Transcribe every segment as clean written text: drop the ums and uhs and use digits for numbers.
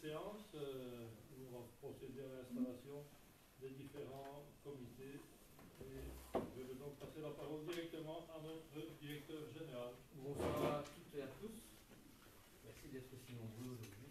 séance, nous allons procéder à l'installation des différents comités. Et je vais donc passer la parole directement à notre directeur général. Bonsoir à toutes et à tous. Merci d'être si nombreux aujourd'hui.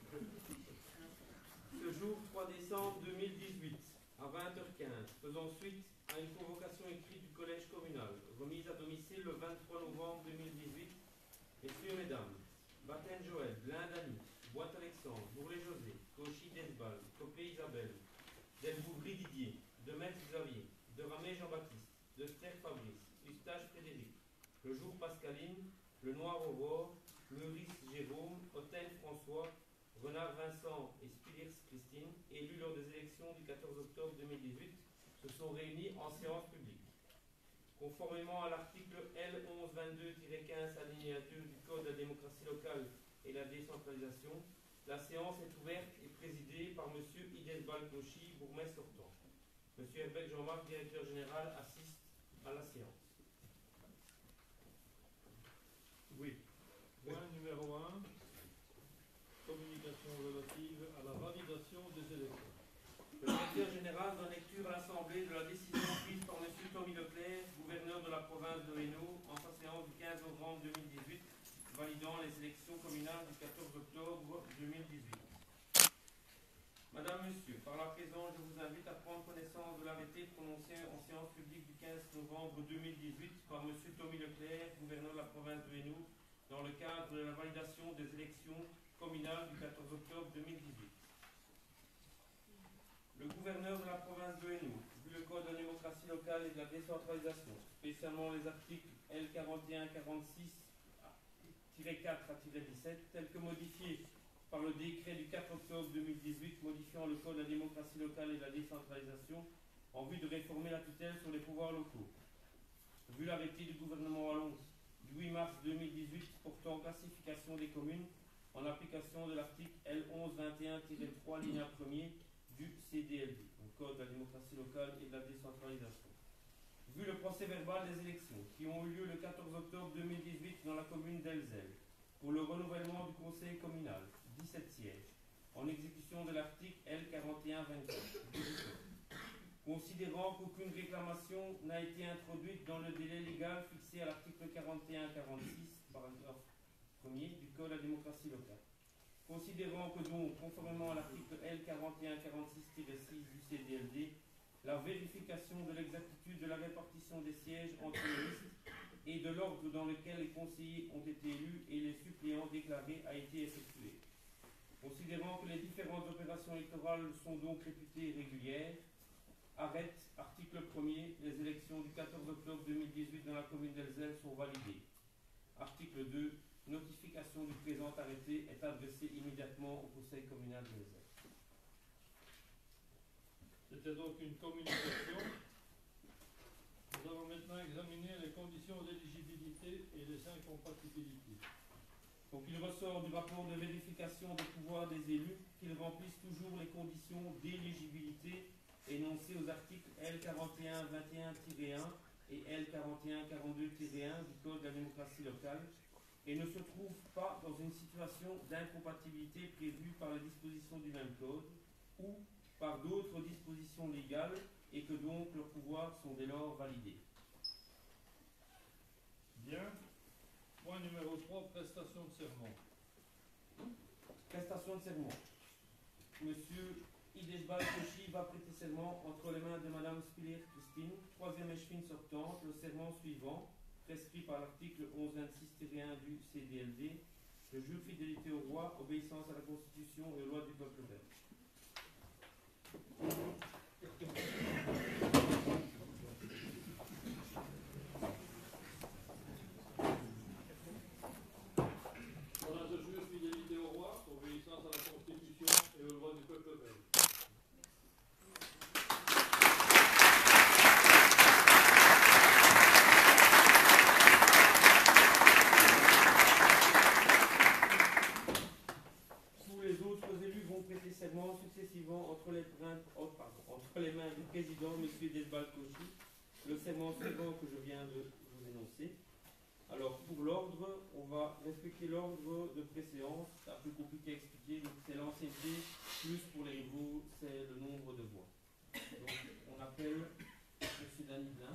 Ce jour 3 décembre 2018, à 20h15, faisant suite à une convocation écrite du collège communal, remise à domicile le 23 novembre 2018, messieurs, mesdames, Batten Joël, Blindani, Boîte Alexandre, Bourlet-José, Cauchy Desbal, Copé Isabelle, Delbouvry Didier, Demetz Xavier, Deramé Jean-Baptiste, Desterre Fabrice, Eustache Frédéric, Le Jour Pascaline, Le Noir Aurore, Meurice Jérôme, Hôtel François, Renard Vincent et Spilirs Christine, élus lors des élections du 14 octobre 2018, se sont réunis en séance publique. Conformément à l'article L1122-15 alinéa 2 du Code de la démocratie locale et la décentralisation, la séance est ouverte et présidée par M. Idesbal Cauchy, bourgmestre sortant. M. Herbeck Jean-Marc, directeur général, assiste à la séance. Oui. Point numéro 1. Communication relative à la validation des élections. Le directeur général donne lecture à l'Assemblée de la décision prise par M. Tommy Leclerc, gouverneur de la province de Hainaut, en sa séance du 15 novembre 2018, validant les élections communales du 14 octobre 2018. Madame, Monsieur, par la présente, je vous invite à prendre connaissance de l'arrêté prononcé en séance publique du 15 novembre 2018 par M. Tommy Leclerc, gouverneur de la province de Hainaut, dans le cadre de la validation des élections communales du 14 octobre 2018. Le gouverneur de la province de Hainaut, vu le Code de la démocratie locale et de la décentralisation, spécialement les articles L4146-4-17, tels que modifiés par le décret du 4 octobre 2018 modifiant le Code de la démocratie locale et de la décentralisation en vue de réformer la tutelle sur les pouvoirs locaux. Vu l'arrêté du gouvernement wallon du 8 mars 2018 portant classification des communes en application de l'article L1121-3 alinéa 1er du CDLD, le Code de la démocratie locale et de la décentralisation. Vu le procès verbal des élections qui ont eu lieu le 14 octobre 2018 dans la commune d'Elzel pour le renouvellement du conseil communal, 17 sièges, en exécution de l'article L4124. Considérant qu'aucune réclamation n'a été introduite dans le délai légal fixé à l'article 4146, paragraphe 1er du Code de la démocratie locale. Considérant que donc, conformément à l'article L4146-6 du CDLD, la vérification de l'exactitude de la répartition des sièges entre les listes et de l'ordre dans lequel les conseillers ont été élus et les suppléants déclarés a été effectuée. Considérant que les différentes opérations électorales sont donc réputées régulières, arrête, article 1er, les élections du 14 octobre 2018 dans la commune d'Elzel sont validées. Article 2, notification du présent arrêté est adressée immédiatement au conseil communal d'Elzel. C'était donc une communication. Nous allons maintenant examiner les conditions d'éligibilité et les incompatibilités. Donc il ressort du rapport de vérification des pouvoirs des élus qu'ils remplissent toujours les conditions d'éligibilité énoncées aux articles L4121-1 et L4142-1 du Code de la démocratie locale et ne se trouvent pas dans une situation d'incompatibilité prévue par les dispositions du même code ou par d'autres dispositions légales et que donc leurs pouvoirs sont dès lors validés. Bien. Point numéro 3, prestation de serment. Prestation de serment. Monsieur Idesbal Cauchy va prêter serment entre les mains de Madame Spilirs Christine, troisième échevine sortante, le serment suivant, prescrit par l'article 1126-1 du CDLD, je jure fidélité au roi, obéissance à la Constitution et aux lois du peuple belge. Voilà, je jure fidélité au roi, obéissance à la Constitution et aux lois du peuple belge. Serment successivement entre les mains du président, M. Idesbal Cauchy, le serment suivant que je viens de vous énoncer. Alors, pour l'ordre, on va respecter expliquer l'ordre de préséance, c'est un peu compliqué à expliquer, donc c'est l'ancienneté, plus pour les rivaux, c'est le nombre de voix. Donc on appelle M. Danny Blin.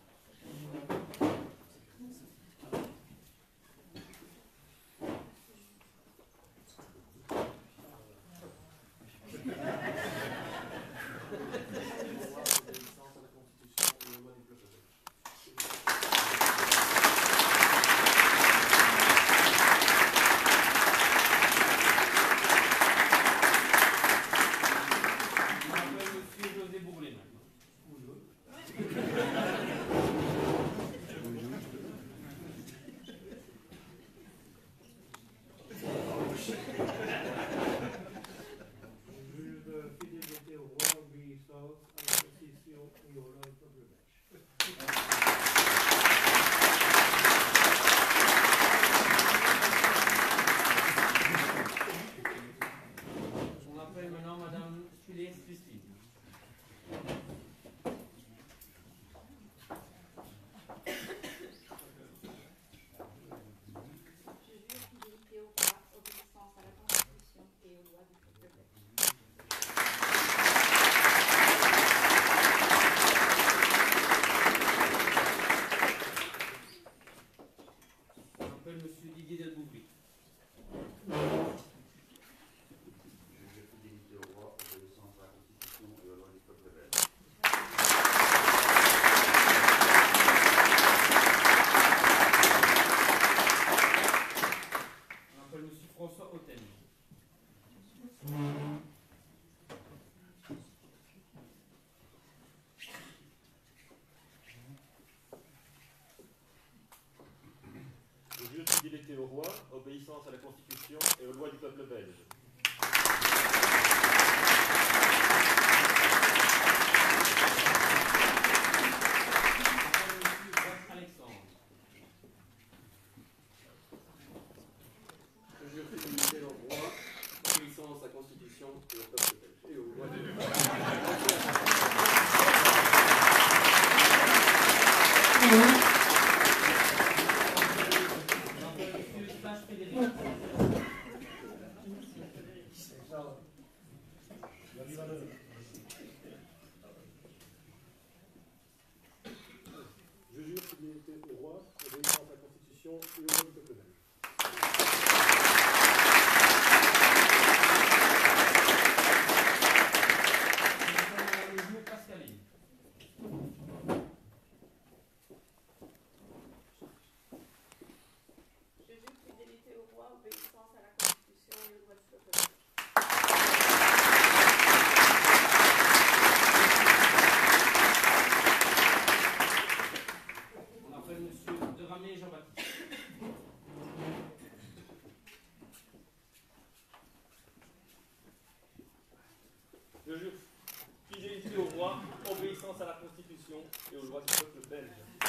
Fidélité au roi, obéissance à la Constitution et aux lois du peuple belge. Je jure fidélité au roi, obéissance à la Constitution et au peuple belge. Et aux lois du Je jure fidélité au roi, obéissance à la Constitution et aux lois du peuple belge. Je jure fidélité au roi, obéissance à la Constitution et aux lois du peuple belge.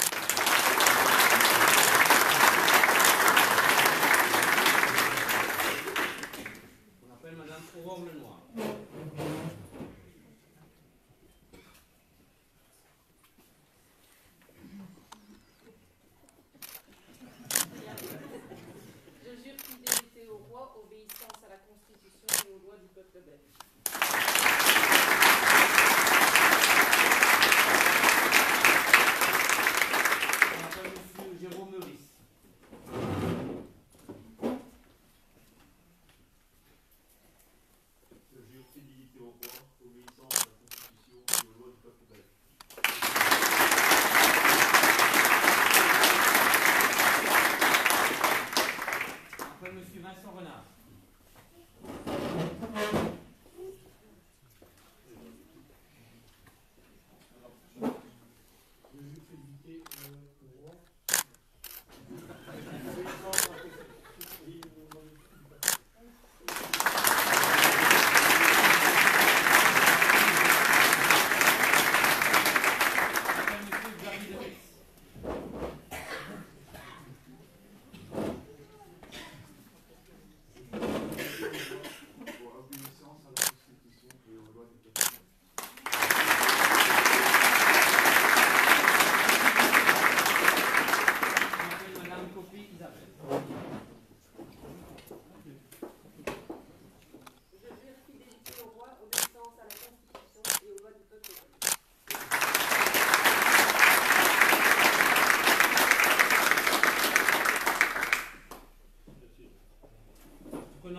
On appelle Madame Aurore Lenoir. Je jure fidélité au roi, obéissance à la Constitution et aux lois du peuple belge. On appelle Monsieur Jérôme Meurice. Je jure fidélité au roi, obéissance à la Constitution et aux lois du peuple belge. On appelle Monsieur Vincent Renard. Je jure fidélité au roi, obéissance à la Constitution et aux lois du peuple belge. On appelle Monsieur Xavier Deris. Pour obéissance à la Constitution et aux lois du peuple belge. On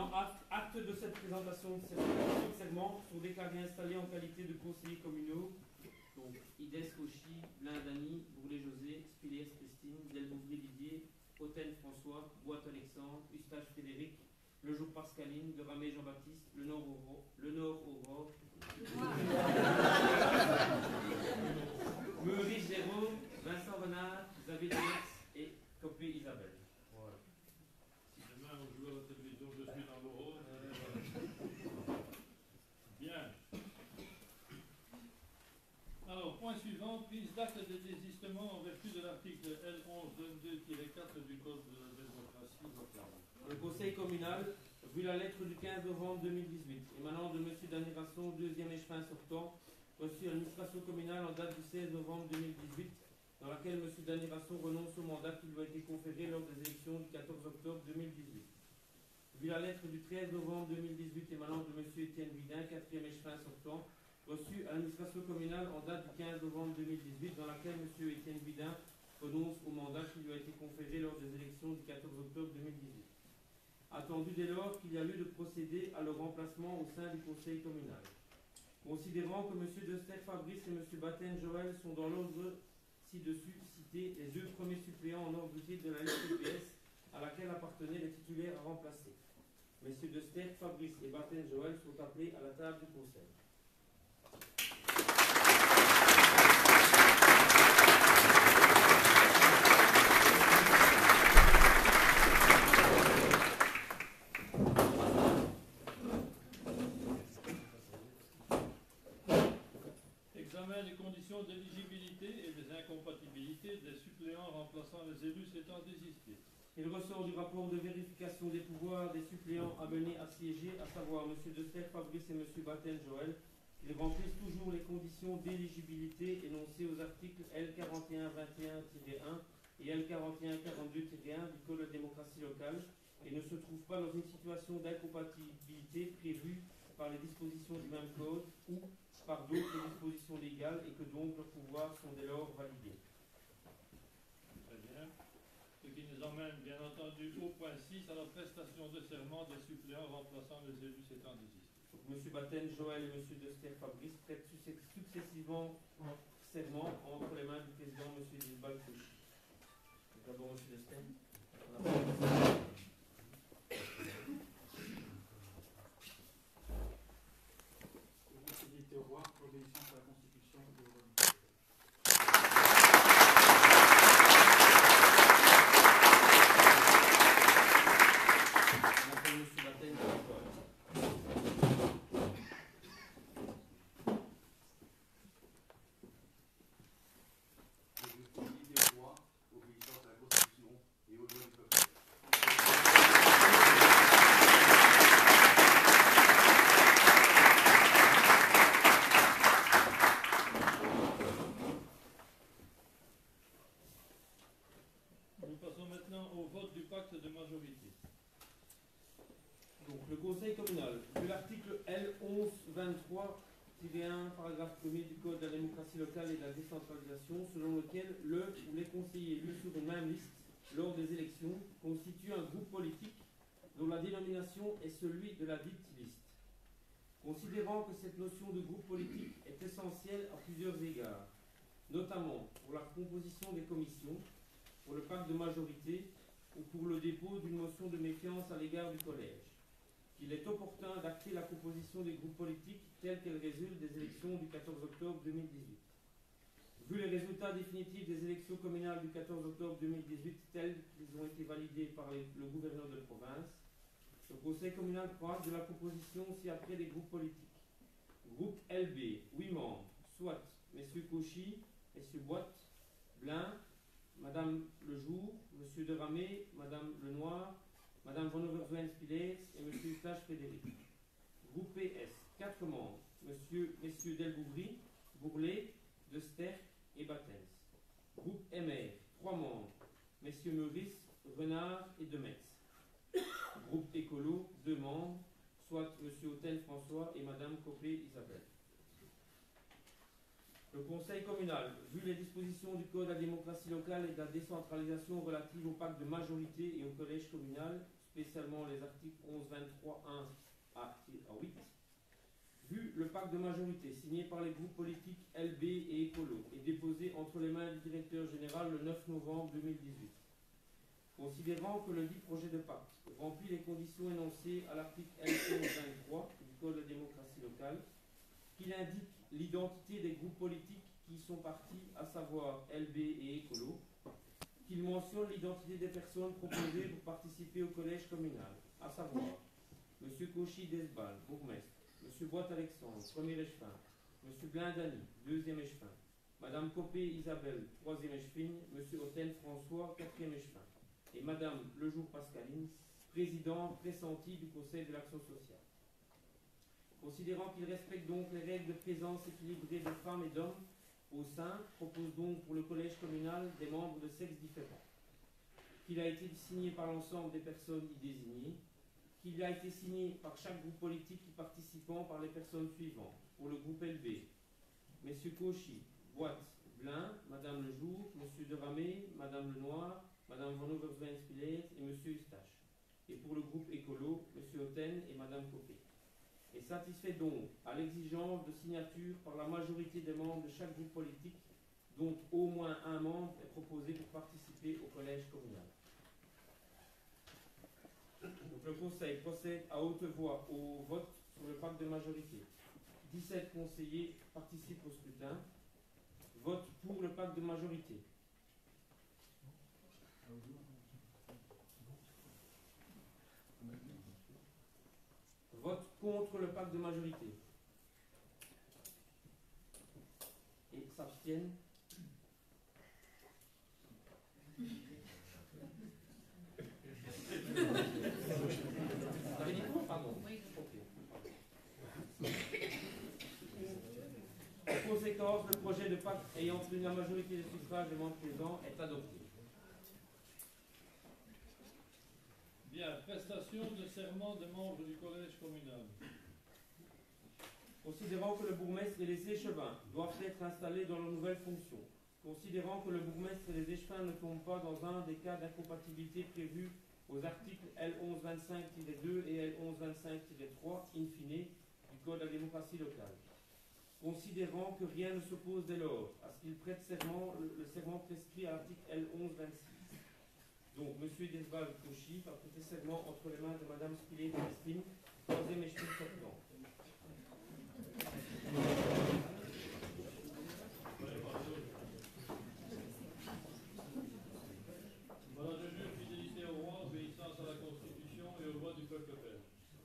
Prenant acte de cette présentation de serment, sont déclarés installés en qualité de conseillers communaux. Donc, Ides Cauchy, Blain Dany, Bourlet José, Spiliers Christine, Delbouvry Didier, Hautaine François, Boite Alexandre, Eustache Frédéric, Lejour Pascaline, De Ramé Jean-Baptiste, Le Nord Aurore, Maurice Géraud, Vincent Renard, Xavier Delers et Copé Isabelle. Voilà. Si demain on joue à la télévision, je suis dans l'euro. Bien. Alors, point suivant, prise d'acte de désistement en vertu de l'article L1122-4 du Code de la démocratie locale. Le Conseil communal, vu la lettre du 15 novembre 2018, émanant de M. Dany Rasson, 2e échevin sortant, reçu à l'administration communale en date du 16 novembre 2018, dans laquelle M. Dany Rasson renonce au mandat qui lui a été conféré lors des élections du 14 octobre 2018. Vu la lettre du 13 novembre 2018 émanant de M. Étienne Vidin, 4e échevin sortant, reçu à l'administration communale en date du 15 novembre 2018, dans laquelle M. Étienne Vidin renonce au mandat qui lui a été conféré lors des élections du 14 octobre 2018. Attendu dès lors qu'il y a lieu de procéder à leur remplacement au sein du Conseil communal. Considérant que M. Dester Fabrice et M. Batten Joël sont dans l'ordre ci-dessus cité les 2 premiers suppléants en ordre de la liste PS à laquelle appartenaient les titulaires à remplacer. M. Dester Fabrice et Batten Joël sont appelés à la table du Conseil. Examen des conditions d'éligibilité et des incompatibilités des suppléants remplaçant les élus s'étant désistés. Il ressort du rapport de vérification des pouvoirs des suppléants amenés à siéger, à savoir M. Dester Fabrice et M. Batten Joël, qu'ils remplissent toujours les conditions d'éligibilité énoncées aux articles L4121-1 et L4142-1 du Code de la démocratie locale et ne se trouvent pas dans une situation d'incompatibilité prévue par les dispositions du même code ou par d'autres dispositions légales et que donc leurs pouvoirs sont dès lors validés. Très bien. Ce qui nous emmène bien entendu au point 6 à la prestation de serment des suppléants remplaçant les élus s'étant désistés. M. Batten Joël et M. Dester Fabrice prêtent successivement serment entre les mains du président M. Gilbert Cauchy. D'abord M. Dester. Fidélité au roi, obéissance à la Constitution et aux lois du peuple. Nous passons maintenant au vote du pacte de majorité. Donc, le Conseil communal, de l'article L1123-1, paragraphe 1er du Code de la démocratie locale et de la décentralisation, selon lequel le ou les conseillers élus sur une même liste lors des élections constituent un groupe politique dont la dénomination est celui de la dite liste. Considérant que cette notion de groupe politique est essentielle à plusieurs égards, notamment pour la composition des commissions, pour le pacte de majorité ou pour le dépôt d'une motion de méfiance à l'égard du collège, qu'il est opportun d'acter la composition des groupes politiques telle qu'elle résulte des élections du 14 octobre 2018. Vu les résultats définitifs des élections communales du 14 octobre 2018 tels qu'ils ont été validés par le gouverneur de province, le Conseil communal prend acte de la composition ci-après des groupes politiques. Groupe LB, 8 membres, soit M. Cauchy, M. Boite, Blain, Madame Lejour, M. De Ramé, Madame Lenoir, Madame von Overzwen-Spillers et M. Eustache Frédéric. Groupe PS, 4 membres, Messieurs Delbouvry, Bourlet, Dester et Battens. Groupe MR, 3 membres, Messieurs Maurice, Renard et Demetz. Groupe Écolo, 2 membres, soit M. Hautaine François et Madame Copé Isabelle. Le Conseil communal, vu les dispositions du Code de la démocratie locale et de la décentralisation relatives au pacte de majorité et au collège communal, spécialement les articles 11-23-1 à 8, vu le pacte de majorité signé par les groupes politiques LB et Écolo et déposé entre les mains du directeur général le 9 novembre 2018. Considérant que le dit projet de pacte remplit les conditions énoncées à l'article L11-23 du Code de démocratie locale, qu'il indique l'identité des groupes politiques qui y sont partis, à savoir LB et Écolo, qu'il mentionne l'identité des personnes proposées pour participer au collège communal, à savoir M. Cauchy Desbal, bourgmestre, M. Boite-Alexandre, premier échevin, M. Blindani, deuxième échevin, Mme Copé Isabelle, troisième échevine, M. Oten François, quatrième échevin, et Mme Lejour Pascaline, présidente pressentie du Conseil de l'action sociale. Considérant qu'il respecte donc les règles de présence équilibrée de femmes et d'hommes au sein, propose donc pour le collège communal des membres de sexes différents, qu'il a été signé par l'ensemble des personnes y désignées, qu'il a été signé par chaque groupe politique y participant par les personnes suivantes. Pour le groupe LB, M. Cauchy, Boite, Blin, Mme Lejour, M. Deramé, Mme Lenoir, Mme Van Overswijn-Spileert et M. Eustache. Et pour le groupe Écolo, M. Oten et Mme Copé. Et satisfait donc à l'exigence de signature par la majorité des membres de chaque groupe politique, dont au moins un membre est proposé pour participer au collège communal. Donc le Conseil procède à haute voix au vote sur le pacte de majorité. 17 conseillers participent au scrutin. Vote pour le pacte de majorité. Vote contre le pacte de majorité. Et s'abstiennent. Vous avez dit quoi? Pardon. En conséquence, le projet de pacte ayant obtenu la majorité des suffrages des membres présents est adopté. Bien, prestation de serment des membres du collège communal. Considérant que le bourgmestre et les échevins doivent être installés dans leurs nouvelles fonctions, considérant que le bourgmestre et les échevins ne tombent pas dans un des cas d'incompatibilité prévus aux articles L1125-2 et L1125-3, in fine, du Code de la démocratie locale. Considérant que rien ne s'oppose dès lors à ce qu'il prête serment, le serment prescrit à l'article L1126. Donc, M. Desval Cauchy va prêter serment entre les mains de Mme Spileert-Christine, troisième échevine sortante. Voilà, je jure fidélité au roi, obéissance à la Constitution et aux lois du peuple belge.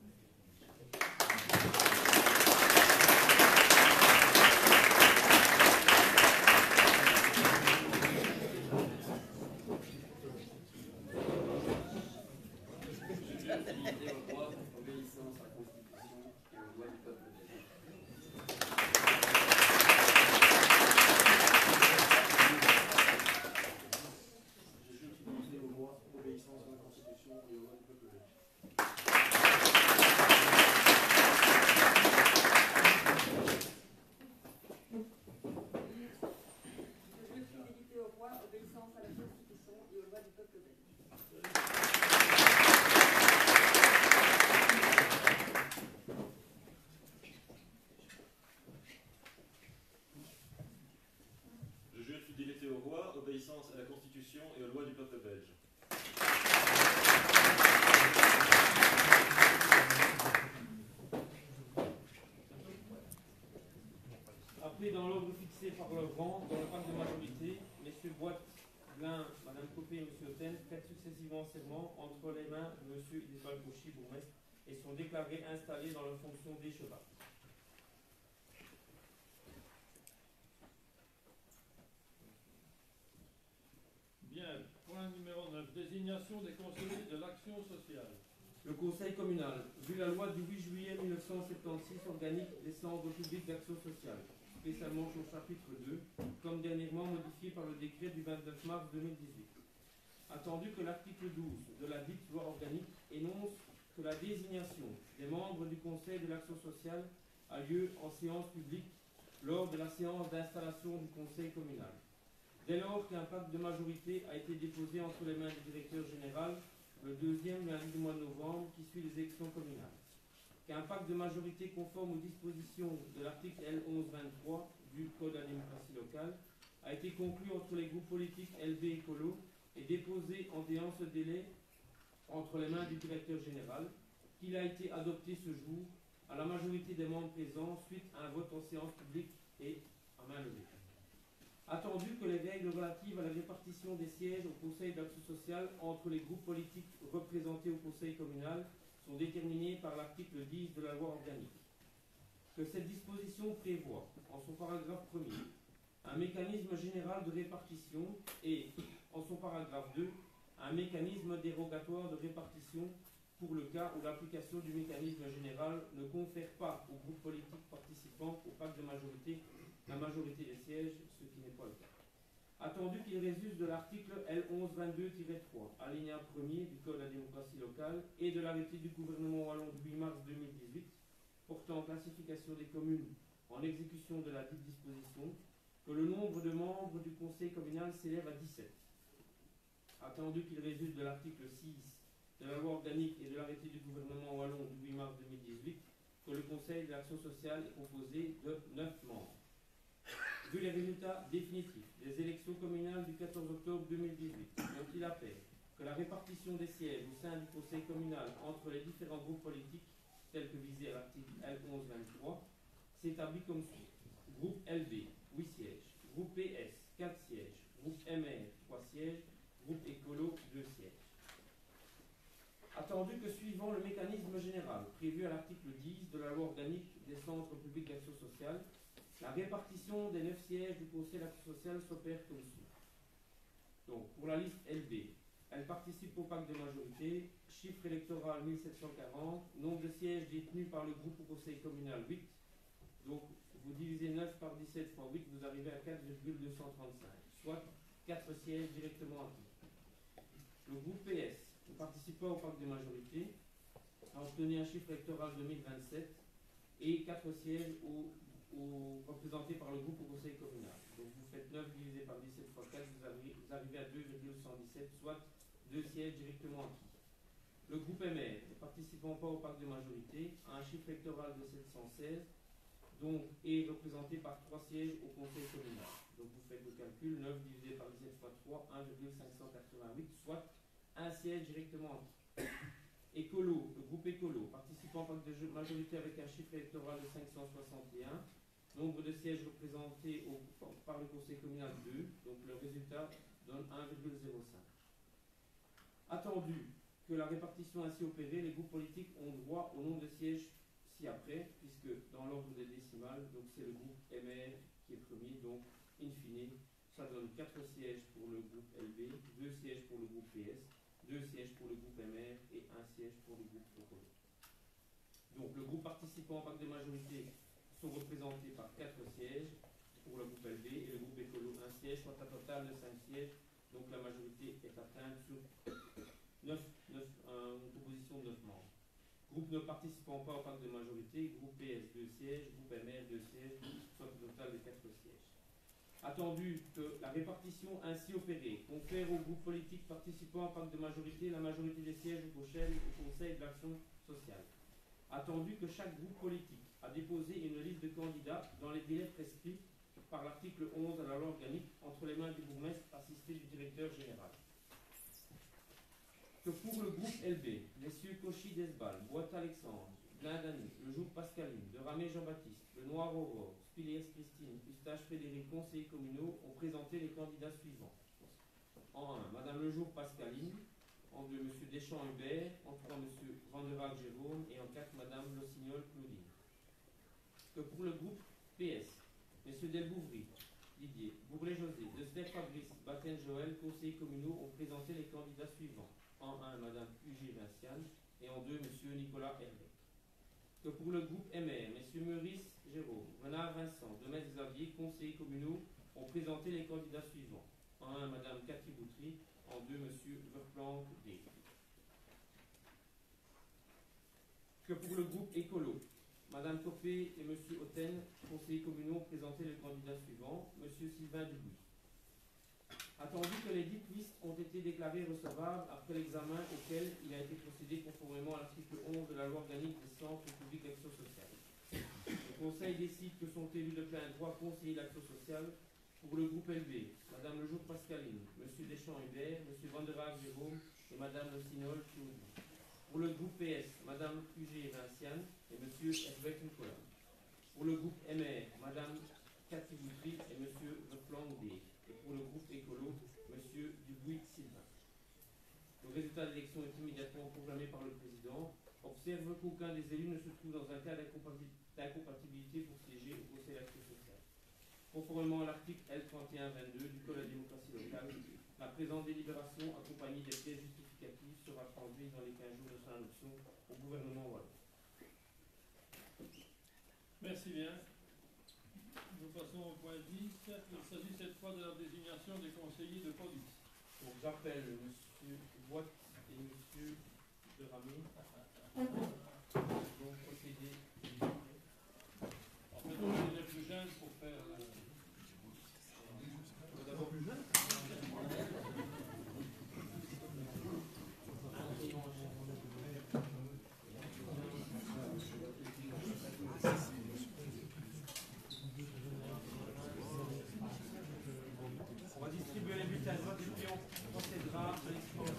Obéissance à la Constitution et aux lois du peuple belge. Appelés dans l'ordre fixé par le rang, dans le pacte de majorité, M. Boite, Blin, Mme Copé et M. Oten prêtent successivement serment entre les mains de M. Desval Cauchy, bourgmestre, et sont déclarés installés dans leur fonction d'échevin. Bien, point numéro 9, désignation des conseillers de l'action sociale. Le Conseil communal, vu la loi du 8 juillet 1976 organique des centres publics d'action sociale, spécialement son chapitre 2, comme dernièrement modifié par le décret du 29 mars 2018. Attendu que l'article 12 de la dite loi organique énonce que la désignation des membres du Conseil de l'action sociale a lieu en séance publique lors de la séance d'installation du Conseil communal. Dès lors qu'un pacte de majorité a été déposé entre les mains du directeur général le deuxième lundi du mois de novembre qui suit les élections communales. Qu'un pacte de majorité conforme aux dispositions de l'article L1123 du Code de la démocratie locale a été conclu entre les groupes politiques LB et Colo et déposé en déant ce délai entre les mains du directeur général, qu'il a été adopté ce jour à la majorité des membres présents suite à un vote en séance publique et à main levée. Attendu que les règles relatives à la répartition des sièges au Conseil d'action sociale entre les groupes politiques représentés au Conseil communal sont déterminées par l'article 10 de la loi organique. Que cette disposition prévoit, en son paragraphe 1er, un mécanisme général de répartition et, en son paragraphe 2, un mécanisme dérogatoire de répartition pour le cas où l'application du mécanisme général ne confère pas aux groupes politiques participants au pacte de majorité la majorité des sièges, ce qui n'est pas le cas. Attendu qu'il résulte de l'article L1122-3, alinéa 1er du Code de la démocratie locale et de l'arrêté du gouvernement wallon du 8 mars 2018 portant classification des communes en exécution de la dite disposition, que le nombre de membres du conseil communal s'élève à 17. Attendu qu'il résulte de l'article 6 de la loi organique et de l'arrêté du gouvernement wallon du 8 mars 2018 que le conseil de l'action sociale est composé de 9 membres. Vu les résultats définitifs des élections communales du 14 octobre 2018, dont il appelle que la répartition des sièges au sein du conseil communal entre les différents groupes politiques, tels que visés à l'article L1123, s'établit comme suit. Groupe LB, 8 sièges. Groupe PS, 4 sièges. Groupe MR, 3 sièges. Groupe Écolo, 2 sièges. Attendu que suivant le mécanisme général prévu à l'article 10 de la loi organique des centres publics d'action sociale, la répartition des 9 sièges du Conseil d'action sociale s'opère comme suit. Donc, pour la liste LB, elle participe au pacte de majorité, chiffre électoral 1740, nombre de sièges détenus par le groupe au Conseil communal 8. Donc, vous divisez 9 par 17 fois 8, vous arrivez à 4,235, soit 4 sièges directement acquis. Le groupe PS, ne participe pas au pacte de majorité, a obtenu un chiffre électoral 2027 et 4 sièges représentés par le groupe au conseil communal. Donc vous faites 9 divisé par 17 fois 4, vous arrivez à 2,117, soit 2 sièges directement acquis. Le groupe MR, ne participant pas au pacte de majorité, a un chiffre électoral de 716, donc est représenté par 3 sièges au conseil communal. Donc vous faites le calcul, 9 divisé par 17 fois 3, 1,588, soit 1 siège directement acquis. Écolo, le groupe Écolo, participant au pacte de majorité avec un chiffre électoral de 561, nombre de sièges représentés par le conseil communal 2, donc le résultat donne 1,05. Attendu que la répartition ainsi opérée, les groupes politiques ont droit au nombre de sièges ci-après, puisque dans l'ordre des décimales, donc c'est le groupe MR qui est premier, donc in fine, ça donne 4 sièges pour le groupe LB, 2 sièges pour le groupe PS, 2 sièges pour le groupe MR et 1 siège pour le groupe Écolo. Donc le groupe participant au pacte de majorité sont représentés par 4 sièges pour le groupe LB et le groupe Écolo 1 siège, soit un total de 5 sièges. Donc la majorité est atteinte sur une composition de 9 membres. Groupe ne participant pas au pacte de majorité, groupe PS 2 sièges, groupe MR 2 sièges, soit un total de 4 sièges. Attendu que la répartition ainsi opérée confère aux groupes politiques participant au pacte de majorité la majorité des sièges au Conseil de l'action sociale. Attendu que chaque groupe politique a déposé une liste de candidats dans les délais prescrits par l'article 11 de la loi organique entre les mains du bourgmestre assisté du directeur général. Que pour le groupe LB, messieurs Cauchy d'Esbal, Boite Alexandre, Blindani, Le Jour Pascaline, De Ramé Jean-Baptiste, Le Noir Aurore, Spiliès Christine, Eustache Frédéric, conseillers communaux, ont présenté les candidats suivants. En 1, Madame Le Jour Pascaline. En 2, M. Deschamps Hubert. En 3, M. Vanderac Jérôme. Et en 4, Madame Lossignol Claudine. Que pour le groupe PS, M. Delbouvry, Didier, Bourlet-José, Dester Fabrice, Batten Joël, conseillers communaux, ont présenté les candidats suivants. En 1, Mme Ugé Vinciane, et en 2, M. Nicolas Hervé. Que pour le groupe MR, M. Meurice Jérôme, Renard Vincent, Demetz Xavier, conseillers communaux, ont présenté les candidats suivants. En 1, Mme Cathy Boutry, en 2, M. Verplanck D. Que pour le groupe Écolo, Mme Copé et M. Hotten, conseillers communaux, ont présenté les candidats suivants. M. Sylvain Dubuis. Attendu que les dites listes ont été déclarées recevables après l'examen auquel il a été procédé conformément à l'article 11 de la loi organique des centres publics d'action sociale. Le Conseil décide que sont élus de plein droit conseillers d'action sociale pour le groupe LB, Madame Lejour Pascaline, Monsieur Deschamps Hubert, Monsieur Vanderac Jérôme et Madame Le Sinol Thierry. Pour le groupe PS, Madame Puget Vinciane et Monsieur Herbert Nicolas. Pour le groupe MR, Madame Cathy Boutry et Monsieur Refland D. Et pour le groupe écolo, M. Dubuis-Sylvain. Le résultat de l'élection est immédiatement proclamé par le président. Observe qu'aucun des élus ne se trouve dans un cas d'incompatibilité pour siéger au Conseil d'action sociale. Conformément à l'article L3122 du Code de la démocratie locale, la présente délibération, accompagnée des pièces justificatives, sera transmise dans les 15 jours de son adoption au gouvernement wallon. Merci bien. Nous passons au point 10. Il s'agit cette fois de la désignation des conseillers de police. Donc j'appelle M. Boite et M. de Ramé. Donc procéder. En fait, on est les plus jeunes pour faire. D'abord plus jeune. On va distribuer les bulletins de vote et puis on procédera à l'exploitation.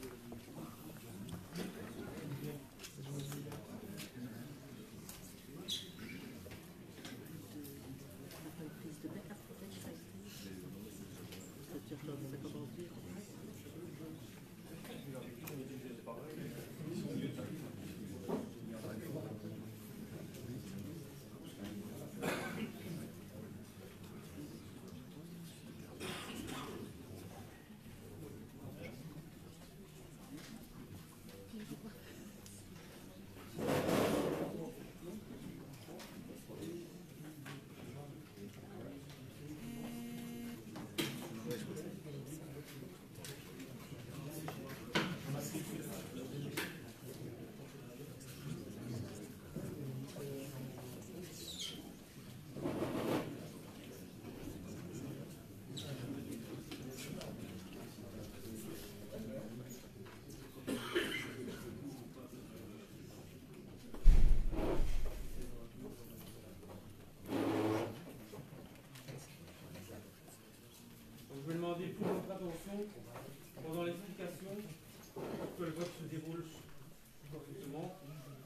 Je vais demander toute votre attention pendant l'explication pour que le vote se déroule correctement.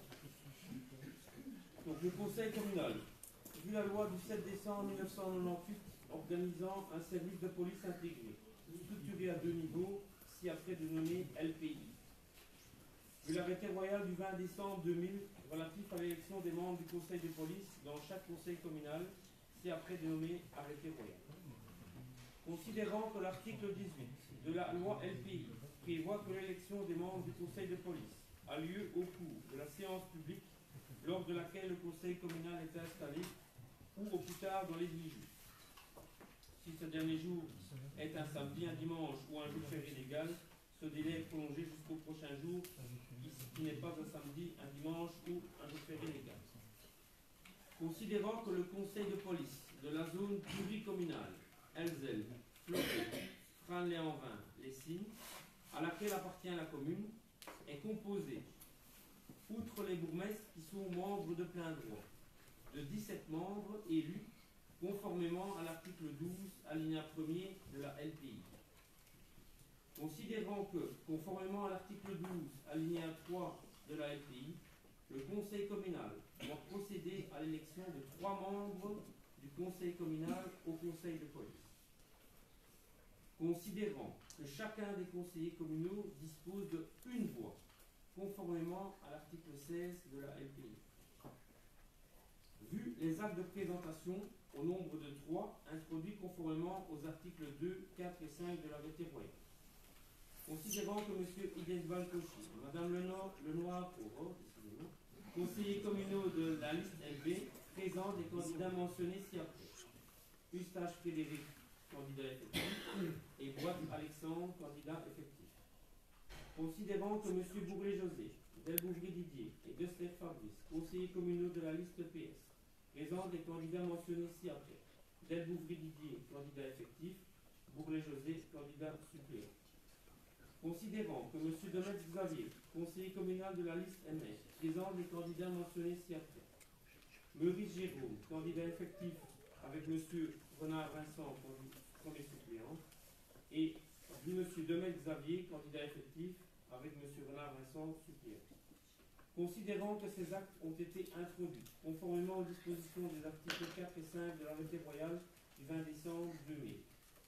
Donc le conseil communal, vu la loi du 7 décembre 1998 organisant un service de police intégré, structuré à 2 niveaux, ci-après dénommé LPI. Vu l'arrêté royal du 20 décembre 2000 relatif à l'élection des membres du conseil de police dans chaque conseil communal, ci-après dénommé arrêté royal. Considérant que l'article 18 de la loi LPI prévoit que l'élection des membres du conseil de police a lieu au cours de la séance publique lors de laquelle le conseil communal est installé ou au plus tard dans les 8 jours. Si ce dernier jour est un samedi, un dimanche ou un jour férié légal, ce délai est prolongé jusqu'au prochain jour qui n'est pas un samedi, un dimanche ou un jour férié légal. Considérant que le conseil de police de la zone pluricommunale Elzel, Floquet, Fran-les-en-Vin, les Cygnes, à laquelle appartient la commune, est composé, outre les bourgmestres qui sont membres de plein droit, de 17 membres élus conformément à l'article 12, alinéa 1er de la LPI. Considérant que, conformément à l'article 12, alinéa 3 de la LPI, le conseil communal doit procéder à l'élection de 3 membres du conseil communal au conseil de police. Considérant que chacun des conseillers communaux dispose de 1 voix, conformément à l'article 16 de la LPI. Vu les actes de présentation au nombre de 3 introduits conformément aux articles 2, 4 et 5 de l'arrêté royal. Considérant que M. Idesbal Cauchy, Mme Lenoir Aurore, conseillers communaux de la liste LB, présentent les candidats mentionnés ci-après. Eustache Frédéric, candidat effectif, et Boite Alexandre, candidat effectif. Considérant que M. Bourré-José, Delbouvry Didier et Dester Fabrice, conseillers communaux de la liste PS, présentent les candidats mentionnés ci-après. Delbouvry Didier, candidat effectif, Bourlet-José, candidat suppléant. Considérant que M. Demetz Xavier, conseiller communal de la liste MS, présente les candidats mentionnés ci-après. Maurice Jérôme, candidat effectif avec M. Renard Vincent, premier suppléant, et M. Demetz Xavier, candidat effectif avec M. Renard Vincent, suppléant. Considérant que ces actes ont été introduits conformément aux dispositions des articles 4 et 5 de l'arrêté royal du 20 décembre 2000.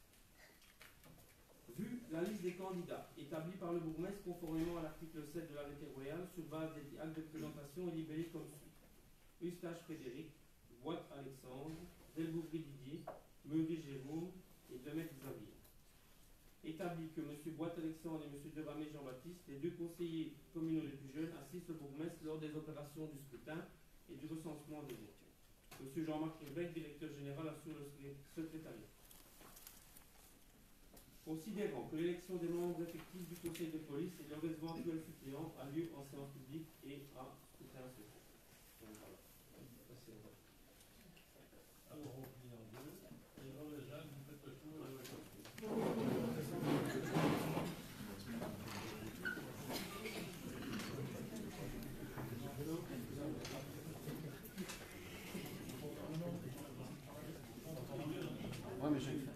Vu la liste des candidats établie par le bourgmestre conformément à l'article 7 de l'arrêté royal sur base des actes de présentation et libellés comme suit. Eustache Frédéric, Boite Alexandre, Delbouvry Didier, Maurice Jérôme et Demetz Xavier. Établi que M. Boite-Alexandre et M. Deramé Jean-Baptiste, les deux conseillers communaux les plus jeunes, assistent le bourgmestre lors des opérations du scrutin et du recensement des votes. M. Jean-Marc Québec, directeur général, assure le secrétariat. Considérant que l'élection des membres effectifs du conseil de police et leur éventuel suppléant a lieu en séance publique et à scrutin secret. Alors, on plie en deux. Et alors, les jeunes, vous faites le tour et le tour. Ouais, mais j'ai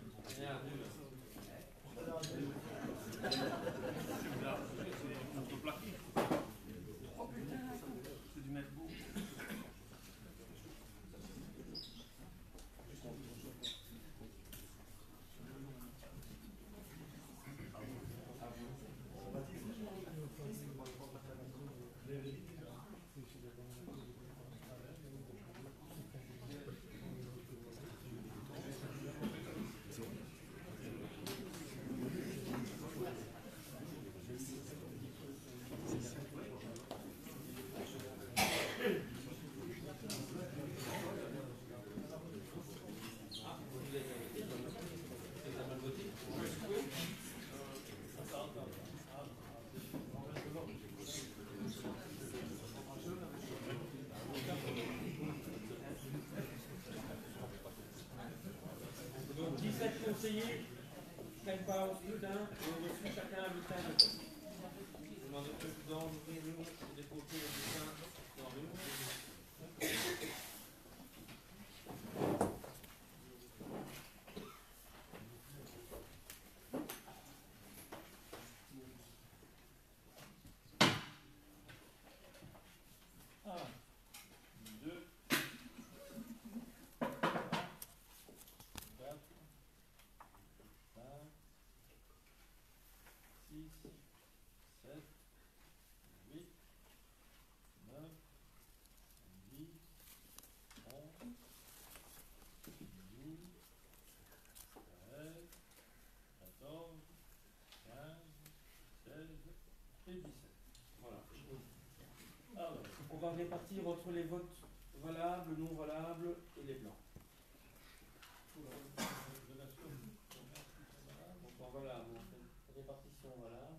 conseillers prennent part au scrutin et ont reçu chacun un bulletin de vote. Je demande au président d'ouvrir l'urne et de déposer le bulletin dans l'urne. On va répartir entre les votes valables, non valables et les blancs. Donc en valable, on fait répartition valable.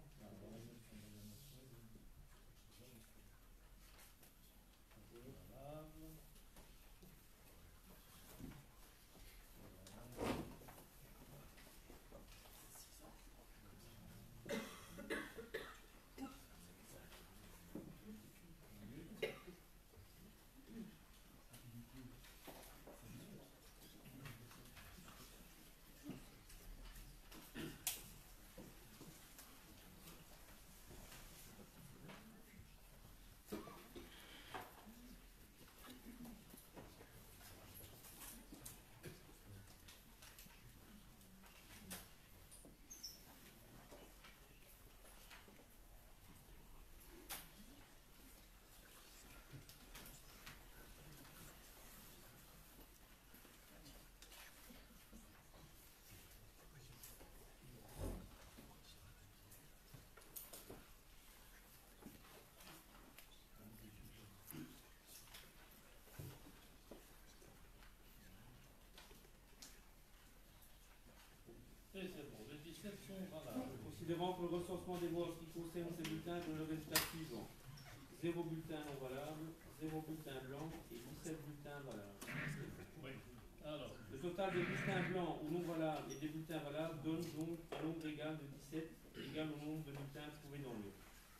Et c'est bon, les 17 sont valables. Considérant que le recensement des voix en ce qui concerne ces bulletins donne le résultat suivant. 0 bulletin non valable, 0 bulletin blanc et 17 bulletins valables. Oui. Alors, Le total des bulletins blancs ou non valables et des bulletins valables donne donc un nombre égal de 17, égal au nombre de bulletins trouvés dans l'urne.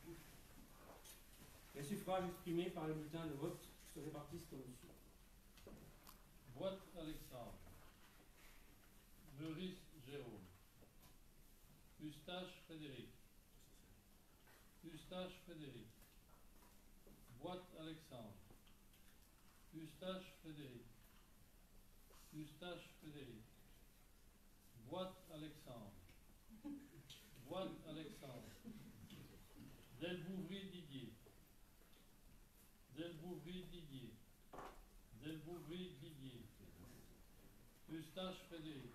Les suffrages exprimés par les bulletins de vote se répartissent comme suit. Boîte Alexandre, Meurice Jérôme, Eustache Frédéric, Eustache Frédéric, Boîte Alexandre, Eustache Frédéric, Eustache Frédéric, Boîte Alexandre, Boîte Alexandre, Delbouvry Didier, Delbouvry Didier, Delbouvry Didier, Eustache Frédéric,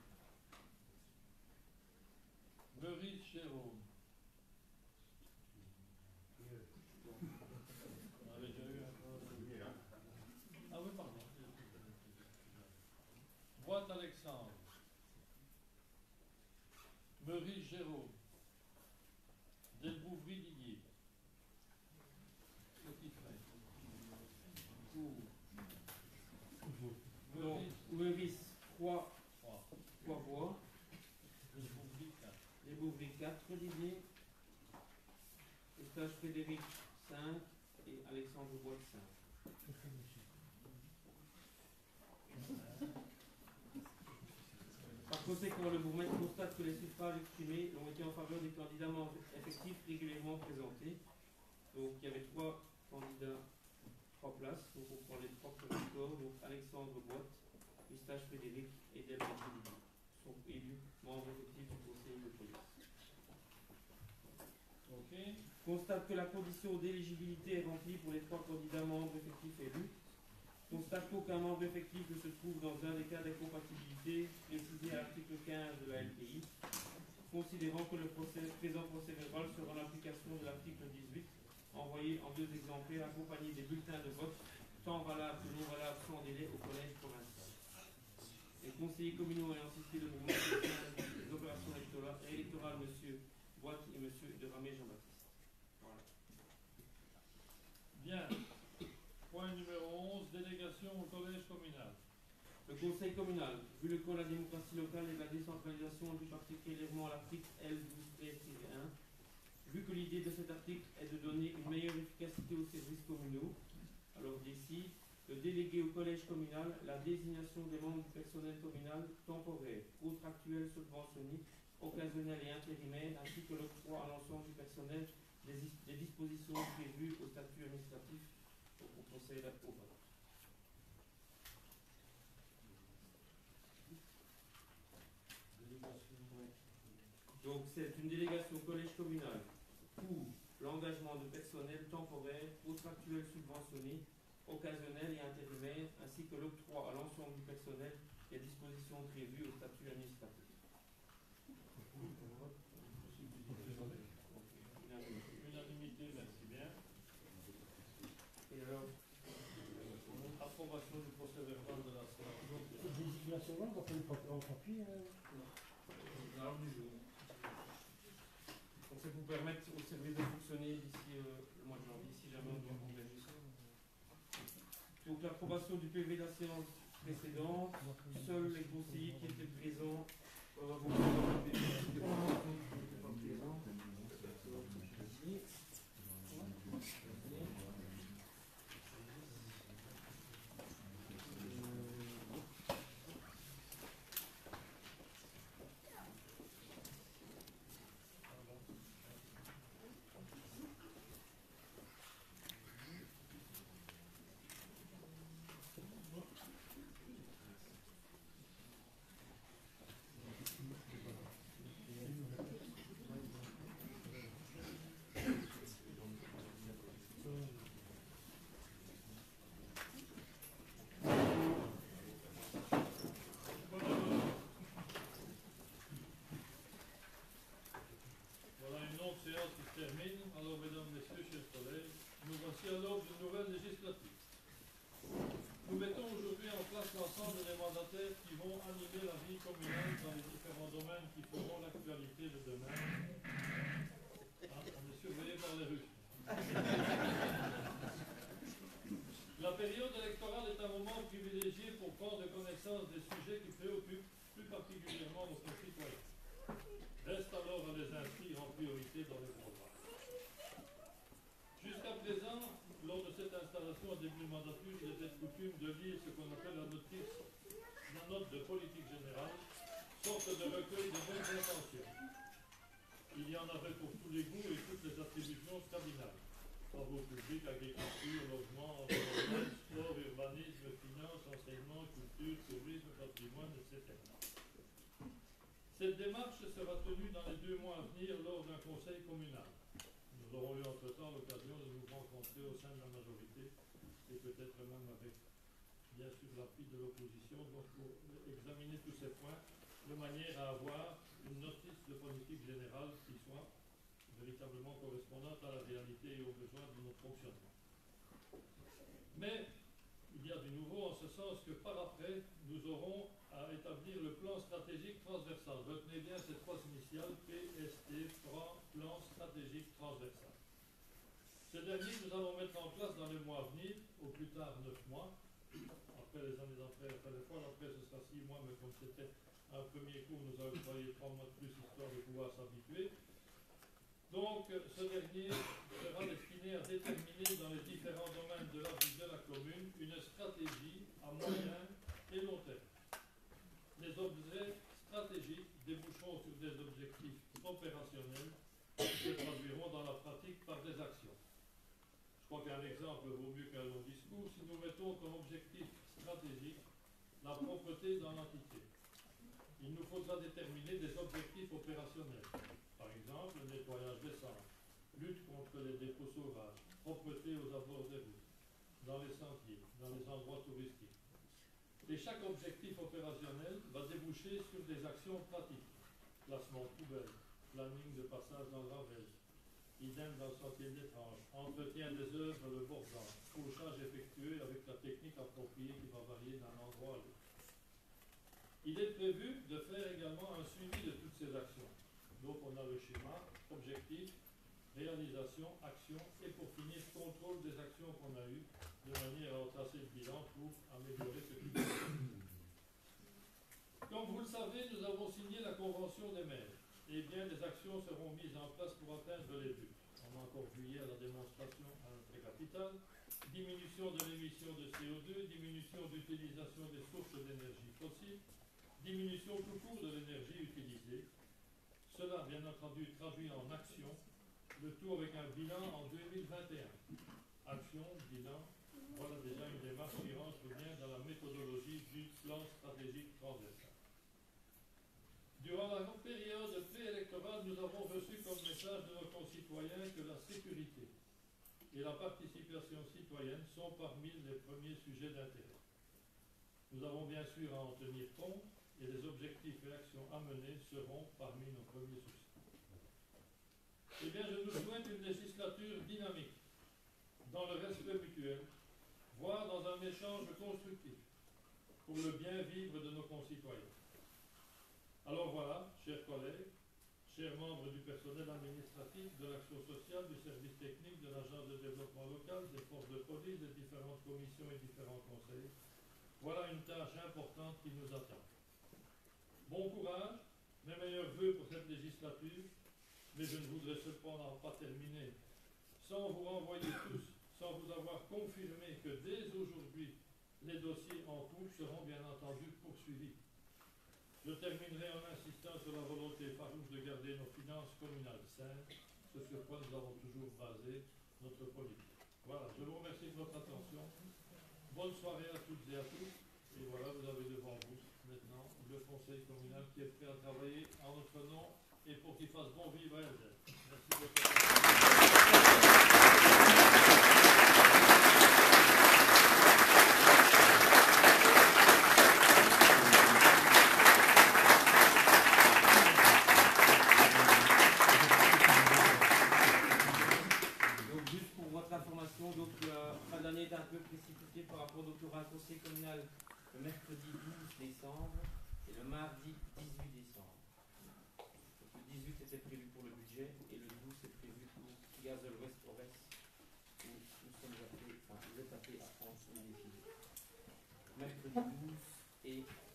Meurice Jérôme. On avait déjà eu un. Ah oui, pardon. Boîte Alexandre, Meurice Jérôme, Delbouvry Didier, Petit frère. Donc, Meurice 3 voix, Delbouvry 4. Delbouvry 4 Didier, Eustache Frédéric 5 et Alexandre Boîte 5. Par conséquent, le bourgmestre constate que les suffrages exprimés ont été en faveur des candidats membres effectifs régulièrement présentés. Donc il y avait 3 candidats, 3 places. Donc on prend les 3 premiers scores. Donc Alexandre Boîte, Eustache Frédéric et Delbouvry Didier sont élus membres effectifs du conseil de police. Ok. Constate que la condition d'éligibilité est remplie pour les 3 candidats membres effectifs élus. Constate qu'aucun membre effectif ne se trouve dans un des cas d'incompatibilité précisé à l'article 15 de la LPI, considérant que le présent procès verbal sera en application de l'article 18, envoyé en 2 exemplaires accompagnés des bulletins de vote, tant valables que non valables sans délai au collège provincial. Les conseillers communaux ayant assisté le mouvement des opérations électorales, M. Boîte et M. de Ramé Jean-Baptiste. Voilà. Bien. Point numéro 11, délégation au collège communal. Le conseil communal, vu le code de la démocratie locale et de la décentralisation, du particulièrement à l'article L12-1, vu que l'idée de cet article est de donner une meilleure efficacité aux services communaux, alors décide de déléguer au collège communal la désignation des membres du personnel communal temporaire, contractuel subventionné, occasionnel et intérimaire, ainsi que l'octroi à l'ensemble du personnel des dispositions prévues au statut administratif au conseil d'approbation. Donc c'est une délégation au collège communal pour l'engagement de personnel temporaire, contractuel subventionné, occasionnel et intérimaire, ainsi que l'octroi à l'ensemble du personnel des dispositions prévues au statut administratif. Unanimité, merci bien. Et alors, Approbation du procès verbal de la séance. Cette désignation-là, on va pas le en papier. dans l'ordre du jour. Donc c'est pour permettre au service de fonctionner d'ici le mois de janvier, si jamais on doit engager ça. Donc l'approbation du PV de la séance précédente, seuls les conseillers qui étaient présents peuvent avoir le PV. période électorale est un moment privilégié pour prendre connaissance des sujets qui préoccupent plus particulièrement nos concitoyens. Reste alors à les inscrire en priorité dans les programmes. Jusqu'à présent, lors de cette installation en début de mandature, il était coutume de lire ce qu'on appelle la note de politique générale, sorte de recueil de bonnes intentions. Il y en avait pour tous les goûts et toutes les attributions cardinales. Travaux publics, agriculture, logement, environnement, sport, urbanisme, finances, enseignement, culture, tourisme, patrimoine, etc. Cette démarche sera tenue dans les 2 mois à venir lors d'un conseil communal. Nous aurons eu entre-temps l'occasion de nous rencontrer au sein de la majorité et peut-être même avec, bien sûr, l'appui de l'opposition, donc pour examiner tous ces points de manière à avoir une notice de politique générale qui soit véritablement correspondante à la réalité et aux besoins de notre fonctionnement. Mais il y a du nouveau en ce sens que par après, nous aurons à établir le plan stratégique transversal. Retenez bien cette phrase initiale, PST, plan stratégique transversal. Ce dernier, nous allons mettre en place dans les mois à venir, au plus tard 9 mois. Après les années d'après, après ce sera 6 mois, mais comme c'était un premier cours, nous avons travaillé 3 mois de plus, histoire de pouvoir s'habituer. Donc, ce dernier sera destiné à déterminer dans les différents domaines de la vie de la commune une stratégie à moyen et long terme. Les objets stratégiques déboucheront sur des objectifs opérationnels qui se traduiront dans la pratique par des actions. Je crois qu'un exemple vaut mieux qu'un long discours. Si nous mettons comme objectif stratégique la propreté dans l'entité, il nous faudra déterminer des objectifs opérationnels. Par exemple, le nettoyage des centres, lutte contre les dépôts sauvages, propreté aux abords des routes, dans les sentiers, dans les endroits touristiques. Et chaque objectif opérationnel va déboucher sur des actions pratiques. Classement de poubelles, planning de passage dans le Ravel, idem dans le sentier d'étrange, entretien des œuvres le bordant, fauchage effectué avec la technique appropriée qui va varier d'un endroit à l'autre. Il est prévu de faire également un suivi de toutes ces actions. Donc on a le schéma, objectif, réalisation, action et pour finir, contrôle des actions qu'on a eues de manière à retracer le bilan pour améliorer ce qui se fait. Comme vous le savez, nous avons signé la Convention des maires. Et bien, des actions seront mises en place pour atteindre les buts. On a encore vu hier la démonstration à notre capitale. Diminution de l'émission de CO2, diminution d'utilisation des sources d'énergie fossiles, diminution tout court de l'énergie utilisée. Cela, bien entendu, traduit en action, le tout avec un bilan en 2021. Action, bilan, voilà déjà une démarche qui rentre bien dans la méthodologie du plan stratégique transversal. Durant la période préélectorale, nous avons reçu comme message de nos concitoyens que la sécurité et la participation citoyenne sont parmi les premiers sujets d'intérêt. Nous avons bien sûr à en tenir compte et les objectifs et actions à mener seront parmi nos premiers soucis. Eh bien, je nous souhaite une législature dynamique, dans le respect mutuel, voire dans un échange constructif, pour le bien vivre de nos concitoyens. Alors voilà, chers collègues, chers membres du personnel administratif, de l'action sociale, du service technique, de l'agence de développement local, des forces de police, des différentes commissions et différents conseils, voilà une tâche importante qui nous attend. Bon courage, mes meilleurs vœux pour cette législature, mais je ne voudrais cependant pas terminer sans vous renvoyer tous, sans vous avoir confirmé que dès aujourd'hui, les dossiers en cours seront bien entendu poursuivis. Je terminerai en insistant sur la volonté farouche de garder nos finances communales saines, ce sur quoi nous avons toujours basé notre politique. Voilà, je vous remercie de votre attention. Bonne soirée à toutes et à tous. Et voilà, vous avez devant vous maintenant le conseil communal qui est prêt à travailler en notre nom et pour qu'il fasse bon vivre à LZ. Merci de votre attention. Par rapport donc, il y aura un conseil communal le mercredi 12 décembre et le mardi 18 décembre. Donc, le 18 était prévu pour le budget et le 12 est prévu pour Gazelle Ouest Forest où nous sommes appelés, enfin, vous êtes appelés à prendre une décision. Mercredi 12 et